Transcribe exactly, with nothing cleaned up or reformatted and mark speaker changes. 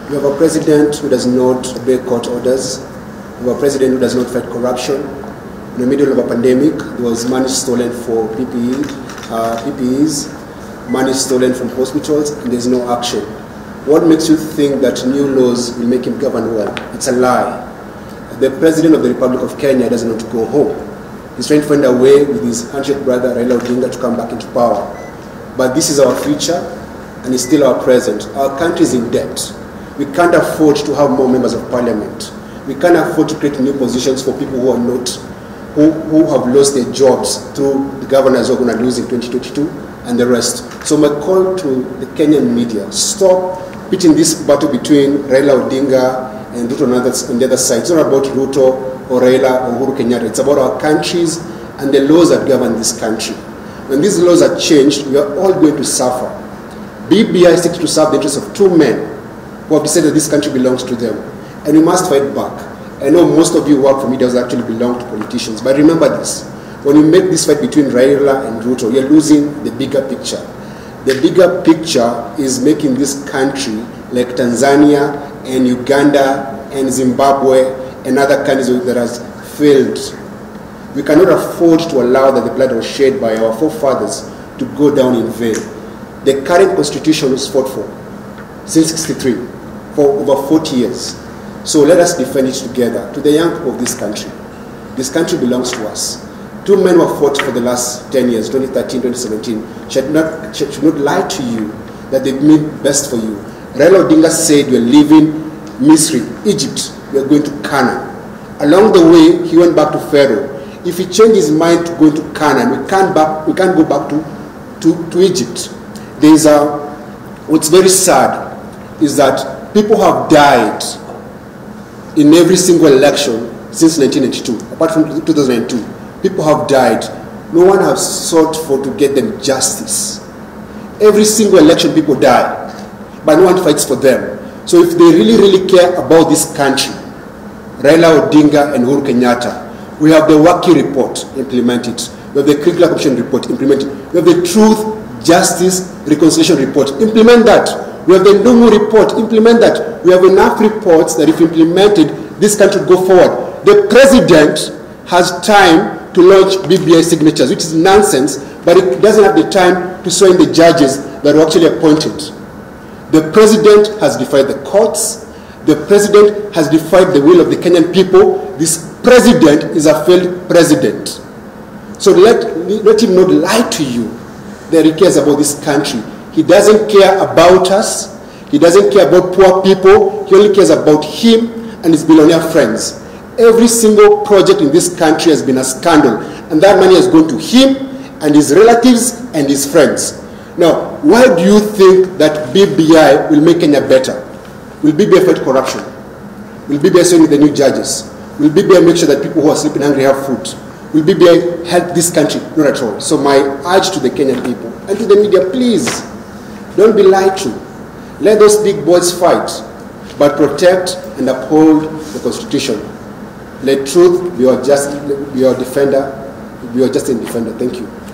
Speaker 1: We have a president who does not obey court orders. We have a president who does not fight corruption. In the middle of a pandemic, there was money stolen for P P E, uh, P P Es, money stolen from hospitals, and there's no action. What makes you think that new laws will make him govern well? It's a lie. The president of the Republic of Kenya doesn't want to go home. He's trying to find a way with his handshake brother Raila Odinga to come back into power. But this is our future, and it's still our present. Our country is in debt. We can't afford to have more members of parliament. We can't afford to create new positions for people who are not, who, who have lost their jobs through the governors who are going to lose in twenty twenty-two and the rest. So my call to the Kenyan media, stop pitching this battle between Raila Odinga and Ruto on the other side. It's not about Ruto or Raila or Uhuru Kenyatta. It's about our countries and the laws that govern this country. When these laws are changed, we are all going to suffer. B B I seeks to serve the interests of two men who have decided this country belongs to them. And we must fight back. I know most of you who work for media actually belong to politicians, but remember this. When you make this fight between Raila and Ruto, you're losing the bigger picture. The bigger picture is making this country like Tanzania and Uganda and Zimbabwe and other countries that has failed. We cannot afford to allow that the blood was shed by our forefathers to go down in vain. The current constitution was fought for since sixty-three, for over forty years. So let us defend it together. To the young people of this country, this country belongs to us. Two men who have fought for the last ten years, twenty thirteen, twenty seventeen, should not, should not lie to you that they mean best for you. Raila Odinga said we're leaving Misri, Egypt, we're going to Canaan. Along the way, he went back to Pharaoh. If he changed his mind to go to Canaan, we can't, back, we can't go back to, to, to Egypt. There is a, what's very sad is that people have died in every single election since nineteen ninety-two, apart from two thousand two. People have died. No one has sought for to get them justice. Every single election people die, but no one fights for them. So if they really, really care about this country, Raila Odinga and Uhuru Kenyatta, we have the Waki report, implement it. We have the Curricular Commission report, implement it. We have the Truth, Justice, Reconciliation report, implement that. We have the Ndungu report, implement that. We have enough reports that if implemented, this country will go forward. The president has time to launch B B I signatures, which is nonsense, but it doesn't have the time to swear in the judges that were actually appointed. The president has defied the courts. The president has defied the will of the Kenyan people. This president is a failed president. So let, let him not lie to you that he cares about this country. He doesn't care about us. He doesn't care about poor people. He only cares about him and his billionaire friends. Every single project in this country has been a scandal, and that money has gone to him and his relatives and his friends. Now, why do you think that B B I will make Kenya better? Will B B I fight corruption? Will B B I send with the new judges? Will B B I make sure that people who are sleeping hungry have food? Will B B I help this country? Not at all. So my urge to the Kenyan people and to the media, please, don't be lied to. Let those big boys fight, but protect and uphold the Constitution. Let truth be your just, be your defender, be your just defender. Thank you.